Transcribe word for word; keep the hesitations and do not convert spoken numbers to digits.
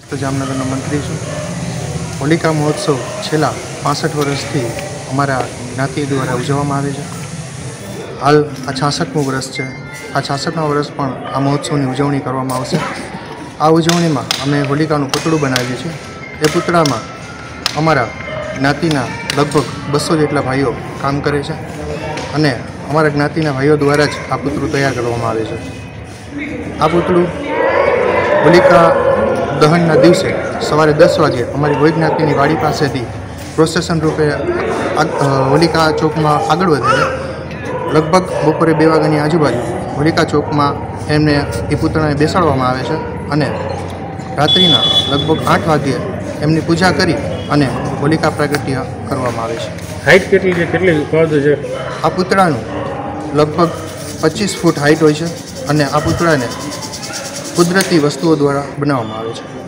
જામનગરનો મંત્રી છું। હોલિકા મહોત્સવ છેલ્લા પાસઠ વર્ષથી અમારા જ્ઞાતિ દ્વારા ઉજવવામાં આવે છે। હાલ આ છાસઠમું વર્ષ છે। આ છાસઠમા વર્ષ પણ આ મહોત્સવની ઉજવણી કરવામાં આવશે। આ ઉજવણીમાં અમે હોલિકાનું પૂતળું બનાવીએ છીએ। એ પૂતળામાં અમારા જ્ઞાતિના લગભગ બસો જેટલા ભાઈઓ કામ કરે છે અને અમારા જ્ઞાતિના ભાઈઓ દ્વારા જ આ પૂતળું તૈયાર કરવામાં આવે છે। આ પૂતળું હોલિકા દહનના દિવસે સવારે દસ વાગે અમારી ભોય જ્ઞાતિની વાડી પાસેથી પ્રોસેસન રૂપે હોલિકા ચોકમાં આગળ વધે છે। લગભગ બપોરે બે વાગ્યાની આજુબાજુ હોલિકા ચોકમાં એમને એ પૂતળાને બેસાડવામાં આવે છે અને રાત્રિના લગભગ આઠ વાગ્યે એમની પૂજા કરી અને હોલિકા પ્રાગટ્ય કરવામાં આવે છે। હાઇટ કેટલી છે, કેટલી કદ છે? આ પૂતળાનું લગભગ પચીસ ફૂટ હાઇટ હોય છે અને આ પૂતળાને કુદરતી વસ્તુઓ દ્વારા બનાવવામાં આવે છે।